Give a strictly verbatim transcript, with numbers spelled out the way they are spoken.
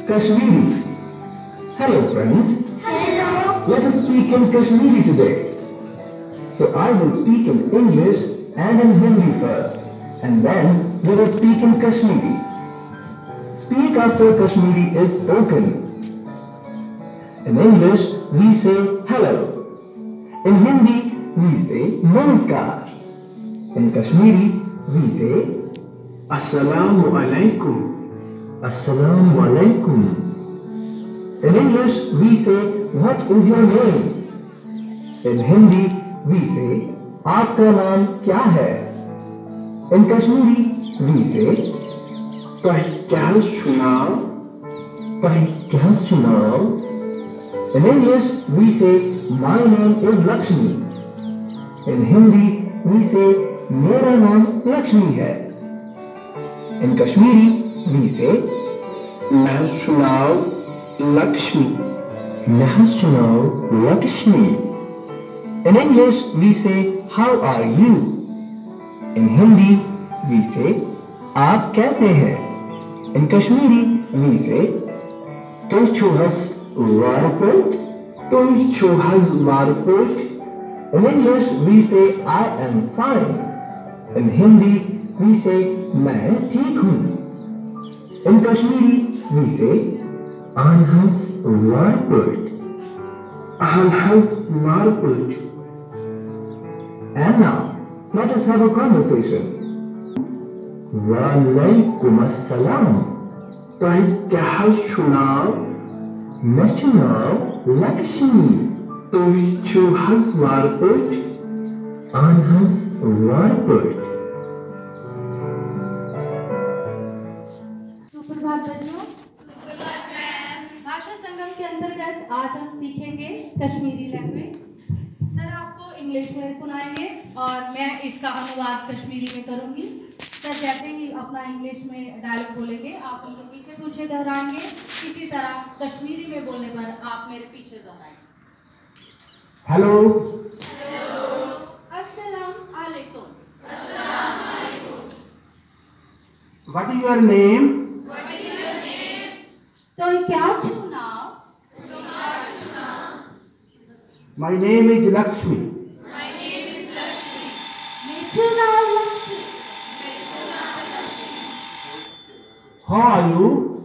Kashmiri. Hello friends. Hello. Let us speak in Kashmiri today. So I will speak in English and in Hindi first, and then we will speak in Kashmiri. Speak after Kashmiri is spoken. In English, we say hello. In Hindi, we say namaskar. In Kashmiri, we say Assalamu alaikum. Assalamu alaikum. In English, we say what is your name? In Hindi, we say आपका नाम क्या है? In Kashmiri, we say Pahkyan sunao. क्या सुनाओ? In English, we say my name is Lakshmi. In Hindi, we say मेरा नाम लक्ष्मी है. In Kashmiri, we say Main sunao Lakshmi. मैं सुनाओ Lakshmi. In English, we say how are you? In Hindi, we say आप कैसे हैं? In Kashmiri, we say तुम चूहस वारपोट. Tum chuhas marput. In English, we say I am fine. In Hindi, we say मैं ठीक हूँ. In Kashmiri, we say Anhas Warput. Anhas marput. And now, let us have a conversation. Walaikum Assalam. Pahkyan sunao. मैं चुनाव Lakshmi. Tum chuhas marput. Anhas Warput. सुप्रभात बच्चों। भाषा संगम के अंतर्गत आज हम सीखेंगे कश्मीरी लैंग्वेज। सर आपको इंग्लिश में सुनाएंगे और मैं इसका अनुवाद कश्मीरी में करूंगी। सर जैसे ही अपना इंग्लिश में डायलॉग बोलेंगे आप उनको पीछे पीछे दोहराएंगे। इसी तरह कश्मीरी में बोलने पर आप मेरे पीछे दोहराएंगे। Hello. अस्सलाम वालेकुम। What is your name? तो क्या चुनाव? My name is Lakshmi. मैं चुनाव लक्ष्मी। How are you?